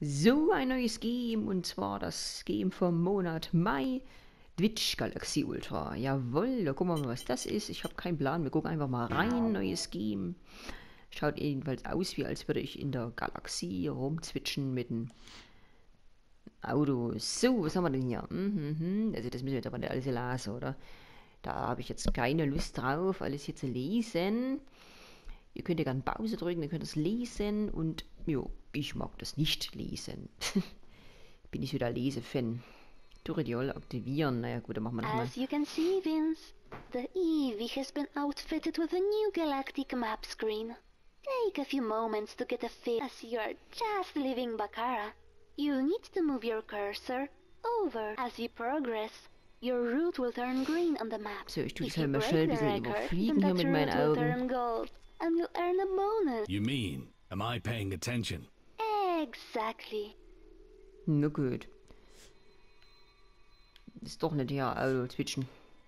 So, ein neues Game, und zwar das Game vom Monat Mai, Twitch Galaxy Ultra. Jawohl, da gucken wir mal, was das ist. Ich habe keinen Plan, wir gucken einfach mal rein, neues Game. Schaut jedenfalls aus, wie als würde ich in der Galaxie rumzwitschen mit einem Auto. So, was haben wir denn hier? Also das müssen wir jetzt aber nicht alles lesen, oder? Da habe ich jetzt keine Lust drauf, alles hier zu lesen. Ihr könnt ja gerne Pause drücken, ihr könnt das lesen und jo, ich mag das nicht lesen. Bin ich wieder Lesefan. Tutorial aktivieren. Naja gut, dann machen wir nochmal. As you can see, Vince, the Eevee has been outfitted with a new galactic map screen. Take a few moments to get a feel as you are just leaving Bakara. You need to move your cursor over. As you progress, your route will turn green on the map. So, ich tue If das halt you mal break schnell ein the bisschen record, überfliegen then hier that mit meinen route will Augen. turn gold, and you'll earn a bonus. You mean, am I paying attention? Exactly. Na gut. Ist doch nicht hier Auto zwitschen.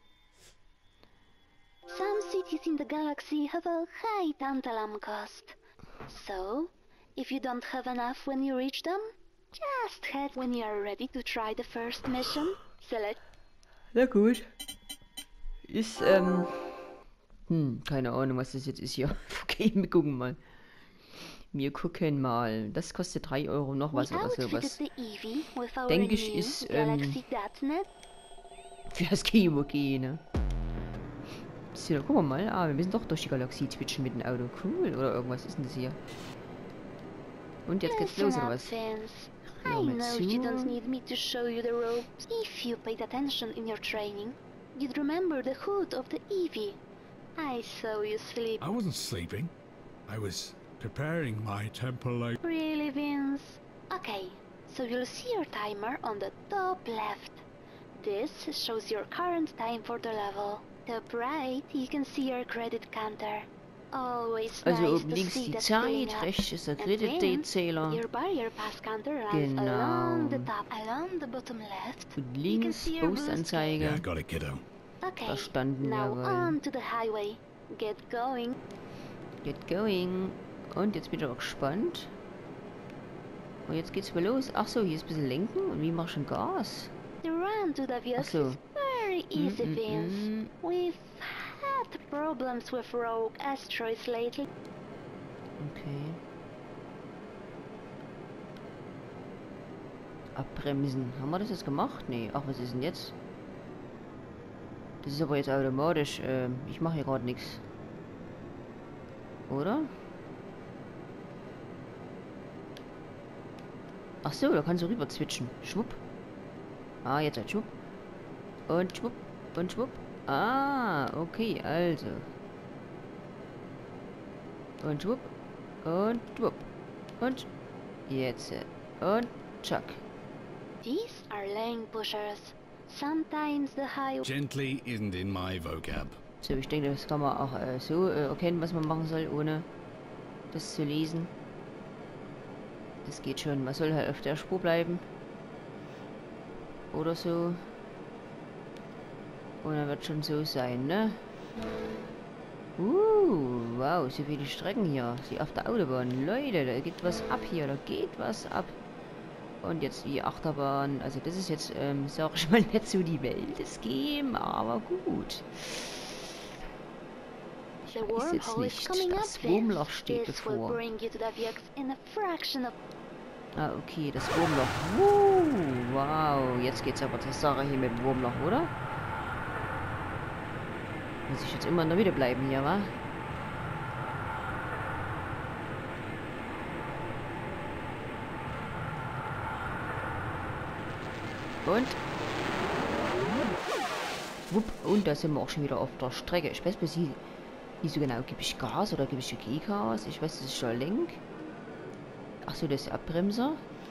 Some cities in the galaxy have a high tantalum cost. So, if you don't have enough when you reach them, just head when you are ready to try the first mission. Select. Na gut. Ist, keine Ahnung, was das jetzt ist hier. Okay, wir gucken mal. Wir gucken mal. Das kostet 3 Euro noch was We oder outfitted sowas. the Eevee with our Denke ich, new ist, Galaxy.net. Für das Game okay, ne? So, gucken wir mal. Ah, wir müssen doch durch die Galaxie twitchen mit dem Auto. Cool. Oder irgendwas ist denn das hier? Und jetzt geht's los, Listen oder up, was? Vince. Ja, I mit know you don't zu. need me to show you the ropes. If you paid attention in your training, you'd remember the hood of the Eevee. I saw you sleep. I wasn't sleeping. I was preparing my temple like... Really, Vince? Okay, so you'll see your timer on the top left. This shows your current time for the level. Top right, you can see your credit counter. Always Also nice oben to links see die that filling Zeit, up. rechts ist der And Credit then, Date Zähler. your barrier pass counter runs Genau. along the top, along the bottom left. Und You can links see your blue Yeah, Postanzeige. got it, kiddo. Okay, Verstanden, now jawohl. on to the highway. Get going. Get going. Und jetzt bin ich aber gespannt. Und jetzt geht's mal los. Ach so, hier ist ein bisschen lenken. Und wie mach ich denn Gas? The run to the Viox Ach so. is very easy, Vince. We've had problems with rogue asteroids lately. Okay. Abbremsen. Haben wir das jetzt gemacht? Nee. Ach, was ist denn jetzt? Das ist aber jetzt automatisch. Ich mache hier gerade nichts. Oder? Ach so, da kannst du rüber zwitschen. Schwupp. Ah, jetzt halt schwupp. Und schwupp. Und schwupp. Ah, okay, also. Und schwupp. Und schwupp. Und jetzt. Und tschack. These are lane pushers. Sometimes the highway... Gently isn't in my vocab. So, ich denke, das kann man auch so erkennen, was man machen soll, ohne das zu lesen. Das geht schon. Man soll halt auf der Spur bleiben. Oder so. Und dann wird schon so sein, ne? Wow, so viele Strecken hier. Sie auf der Autobahn. Leute, da geht was ab hier. Da geht was ab. Und jetzt die Achterbahn. Also das ist jetzt, sag ich mal, nicht so die Welt des Game, aber gut. The Ist jetzt wormhole is nicht. coming up, Das Vince. Wurmloch steht This will bevor. bring you to the Viox in a fraction of... Ah, okay, das Wurmloch. Wow, jetzt geht's aber zur Sache hier mit dem Wurmloch, oder? Muss ich jetzt immer in der Mitte bleiben hier, wa? Und? Wupp, und da sind wir auch schon wieder auf der Strecke. Ich weiß bloß nicht so genau, gebe ich Gas oder gebe ich Gas? Ich weiß, das ist schon Lenk. Achso, das ist der Abbremser.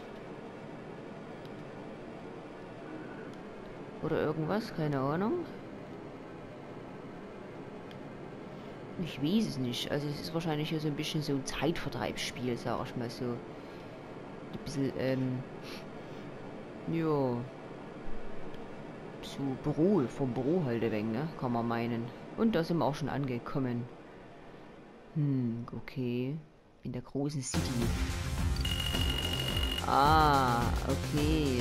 Oder irgendwas, keine Ahnung. Ich weiß es nicht. Also es ist wahrscheinlich hier so ein bisschen so ein Zeitvertreibsspiel, sag ich mal so. Ein bisschen, ja. So Büro, vom Büro halt ein wenig, ne? Kann man meinen. Und da sind wir auch schon angekommen. Okay. In der großen City. Ah, okay.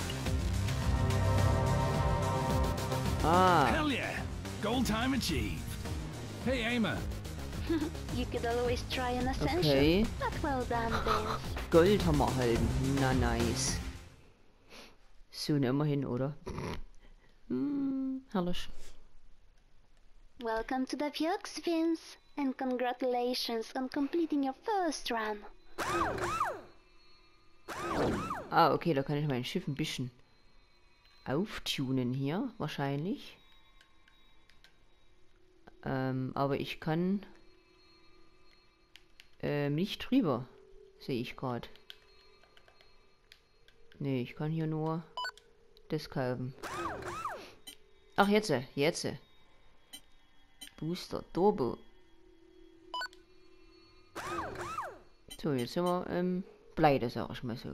Ah, Hell yeah! Goal time achieved. Hey, Aimer. You could always try an ascension. okay. But well done, Vince. Gold haben wir erhalten. Na, nice. So, ne, immerhin, oder? Herrlich. Welcome to the Pux, Vince. And congratulations on completing your first run. Ah, okay, da kann ich mein Schiff ein bisschen auftunen hier, wahrscheinlich. Aber ich kann nicht drüber, sehe ich gerade. Nee, ich kann hier nur das kaufen. Ach, jetzt. Booster, Turbo. So, jetzt sind wir pleite, sag ich mal so.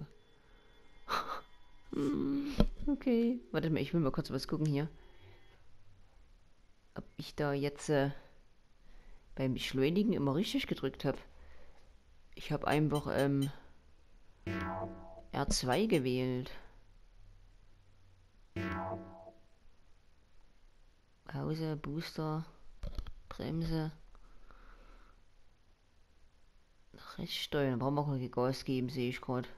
Okay, warte mal, ich will mal kurz was gucken hier. Ob ich da jetzt beim Beschleunigen immer richtig gedrückt habe. Ich habe einfach R2 gewählt. Pause, Booster, Bremse. Nach rechts steuern, da brauchen wir auch noch Gas geben, sehe ich gerade.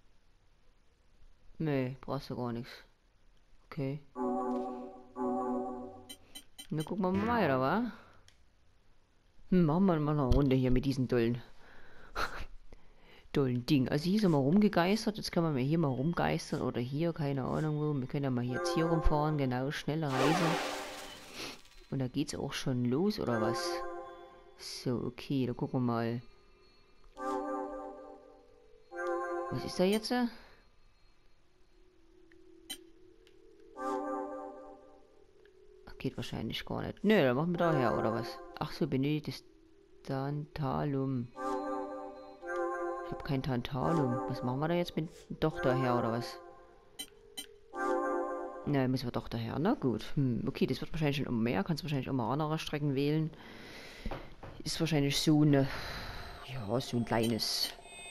Nee, brauchst du gar nichts. Okay. Na, gucken wir mal weiter, wa? Machen wir mal eine Runde hier mit diesen dollen Ding. Also hier sind wir rumgegeistert. Jetzt können wir hier mal rumgeistern. Oder hier, keine Ahnung wo. Wir können ja mal jetzt hier rumfahren. Genau, schnelle Reise. Und da geht's auch schon los, oder was? So, okay, da gucken wir mal. Was ist da jetzt? Geht wahrscheinlich gar nicht. Nö, dann machen wir daher, oder was? Ach so, benötigt Tantalum. Ich habe kein Tantalum. Was machen wir da jetzt mit doch daher, oder was? Na, müssen wir doch daher. Na gut. Okay, das wird wahrscheinlich schon immer mehr. Kannst wahrscheinlich immer andere Strecken wählen. Ist wahrscheinlich so eine... Ja, so ein kleines...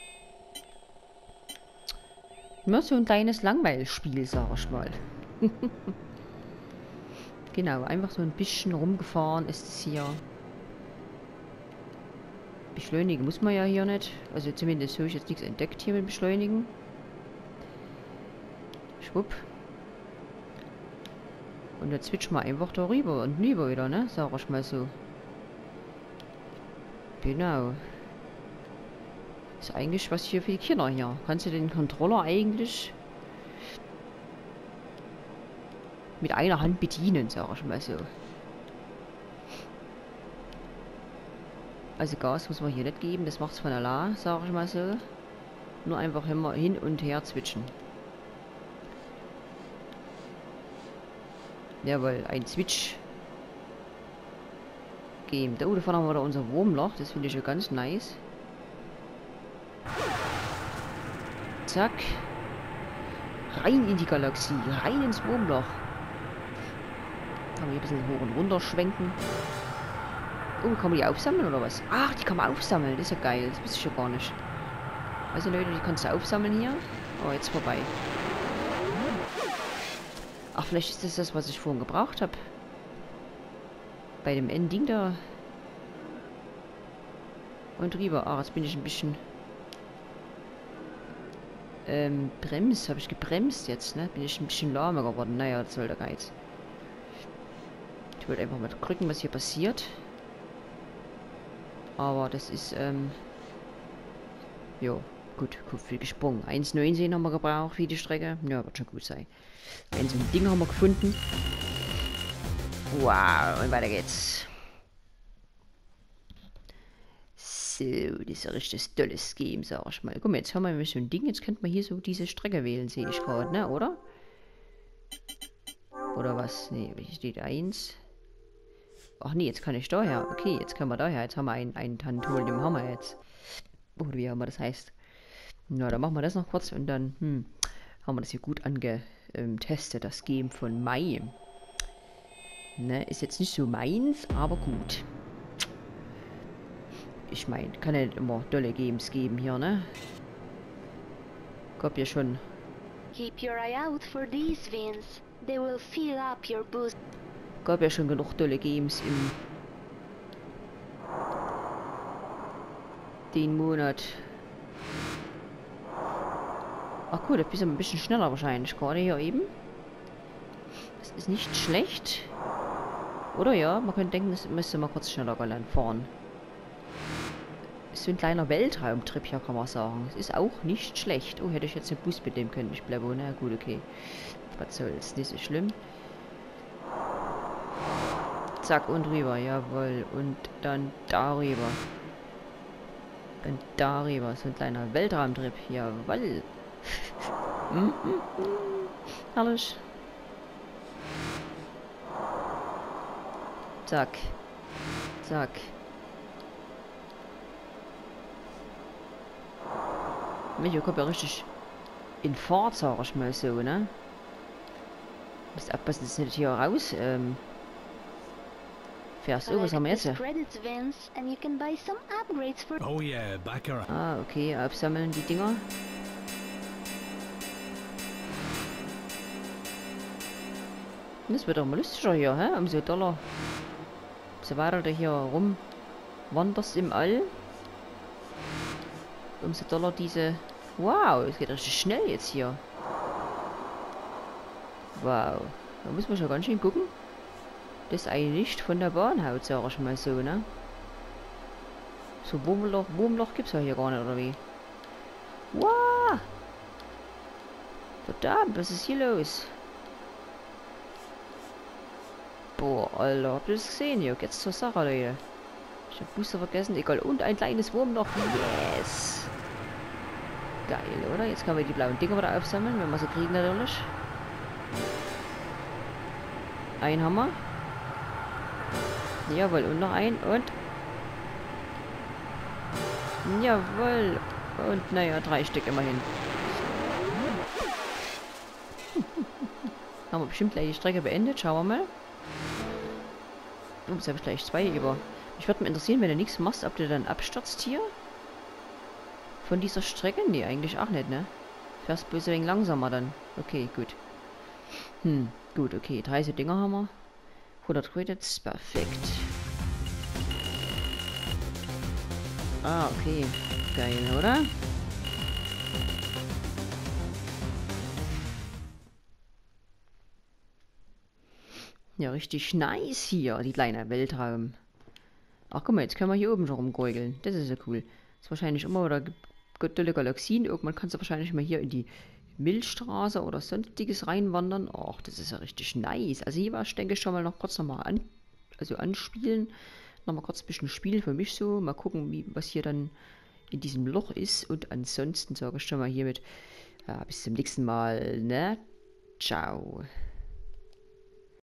Ja, so ein kleines Langweilspiel, sag ich mal. Genau, einfach so ein bisschen rumgefahren ist es hier. Beschleunigen muss man ja hier nicht. Also zumindest habe ich jetzt nichts entdeckt hier mit Beschleunigen. Schwupp. Und jetzt switchen wir einfach da rüber und rüber wieder, ne? Sag ich mal so. Genau. Ist eigentlich was hier für die Kinder hier. Kannst du den Controller eigentlich mit einer Hand bedienen, sag ich mal so. Also Gas muss man hier nicht geben, das macht's von allein, sag ich mal so. Nur einfach immer hin und her switchen. Jawohl, ein Switch. Game. Da vorne haben wir da unser Wurmloch, das finde ich ja ganz nice. Zack. Rein in die Galaxie, rein ins Wurmloch. Kann man hier ein bisschen hoch und runter schwenken. Oh, kann man die aufsammeln oder was? Ach, die kann man aufsammeln. Das ist ja geil. Das wusste ich ja gar nicht. Also Leute, die kannst du aufsammeln hier. Oh, jetzt vorbei. Ach, vielleicht ist das das, was ich vorhin gebraucht habe. Bei dem Ending da. Und rüber. Ah, jetzt bin ich ein bisschen... bremst. Habe ich gebremst jetzt, ne? Bin ich ein bisschen lahmer geworden. Naja, das soll der Geiz. Ich wollte einfach mal gucken, was hier passiert. Aber das ist, jo, gut, viel gesprungen. 1,19 haben wir gebraucht für die Strecke. Ja, wird schon gut sein. Ein so ein Ding haben wir gefunden. Wow, und weiter geht's. So, das ist ein richtig tolles Game, sag ich mal. Guck mal, jetzt haben wir nämlich so ein Ding. Jetzt könnte man hier so diese Strecke wählen, sehe ich gerade, ne, oder? Oder was? Ne, hier steht 1. Ach nee, jetzt kann ich daher. Okay, jetzt können wir daher. Jetzt haben wir einen Tantolium, haben wir jetzt. Oder wie auch immer das heißt. Na, dann machen wir das noch kurz und dann haben wir das hier gut angetestet, das Game von Mai. Ne, ist jetzt nicht so meins, aber gut. Ich meine, kann ja nicht immer tolle Games geben hier, ne? Gab ja schon. Keep your eye out for these veins. They will fill up your boost. Gab ja schon genug tolle Games im den Monat. Ach gut, das ist ein bisschen schneller wahrscheinlich. Gerade hier eben. Das ist nicht schlecht. Oder ja, man könnte denken, es müsste mal kurz schneller fahren. Ist so ein kleiner Weltraumtrip hier, kann man sagen. Es ist auch nicht schlecht. Oh, hätte ich jetzt einen Bus mitnehmen können. Ich bleibe, na gut, okay. Was soll's, nicht so schlimm. Zack, und rüber, jawohl. Und dann darüber. Und darüber. So ein kleiner Weltraumtrip, jawohl. Herrlich. Zack. Zack. Micho kommt ja richtig in Fahrt, sag ich mal so, ne? Musst aufpassen, dass du nicht hier raus, fährst. Oh, was haben wir jetzt? Credits, Vince, and you can buy some upgrades for. Oh yeah, Baccarat. Ah, okay, aufsammeln die Dinger. Das wird doch mal lustiger hier, hä? Umso doller. So weiter du hier rumwanderst im All. Umso doller diese... Wow, es geht richtig schnell jetzt hier. Wow. Da muss man schon ganz schön gucken. Das ist ein Licht von der Bahnhaut, sag ich mal so, ne? So Wurmloch gibt's ja hier gar nicht, oder wie? Wow! Verdammt, was ist hier los? Boah, Alter, habt ihr das gesehen hier? Geht's zur Sache, Leute. Ich hab Booster vergessen, egal. Und ein kleines Wurmloch. Yes! Geil, oder? Jetzt können wir die blauen Dinger wieder aufsammeln, wenn wir sie kriegen natürlich. Ein Hammer. Jawohl, und noch ein. Und... Jawohl. Und naja, 3 Stück immerhin. Haben wir bestimmt gleich die Strecke beendet. Schauen wir mal. Jetzt habe ich gleich 2 über. Ich würde mich interessieren, wenn du nichts machst, ob du dann abstürzt hier. Von dieser Strecke? Nee, eigentlich auch nicht, ne? Fährst bloß ein wenig langsamer dann. Okay, gut. Gut, okay. 30 Dinger haben wir. 100 Credits, perfekt. Ah, okay. Geil, oder? Ja, richtig nice hier, die kleine Weltraum. Ach, guck mal, jetzt können wir hier oben schon rumgurgeln. Das ist ja cool. Das ist wahrscheinlich immer wieder tolle Galaxien. Irgendwann kannst du wahrscheinlich mal hier in die Milchstraße oder sonstiges reinwandern. Ach, das ist ja richtig nice. Also hier war ich, denke ich, schon mal noch kurz nochmal anspielen. Nochmal kurz ein bisschen spielen für mich so. Mal gucken, was hier dann in diesem Loch ist. Und ansonsten sage ich schon mal hiermit, bis zum nächsten Mal, ne? Ciao.